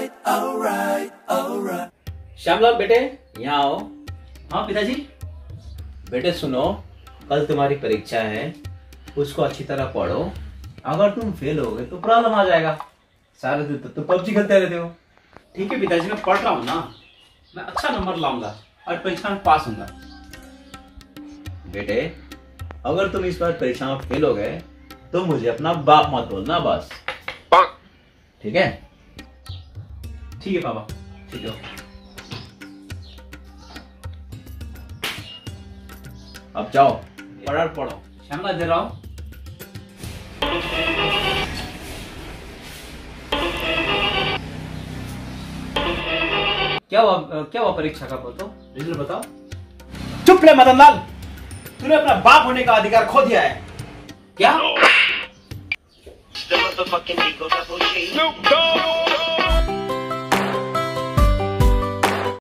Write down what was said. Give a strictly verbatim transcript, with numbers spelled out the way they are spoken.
alright, alright, alright. Shyamlal बेटे यहाँ आओ। हाँ पिताजी। बेटे सुनो, कल तुम्हारी परीक्षा है, उसको अच्छी तरह पढ़ो। अगर तुम फेल हो गए तो प्रॉब्लम आ जाएगा। सारे दिन तो तुम पबजी खेलते रहते हो। ठीक है पिताजी, मैं पढ़ रहा हूँ ना, मैं अच्छा नंबर लाऊंगा और परीक्षा में पास होऊंगा। बेटे अगर तुम इस बार परीक्षा में फेल हो गए तो मुझे अपना बाप मत बोलना, बस। ठीक है? ठीक है पापा। ठीक है, अब जाओ पढ़ो पढ़ो। श्यामला दे रहा हूँ। क्या हुआ क्या हुआ परीक्षा का? बोलो रिजल्ट बताओ। चुप ले मदन लाल, तूने अपना बाप होने का अधिकार खो दिया है। क्या?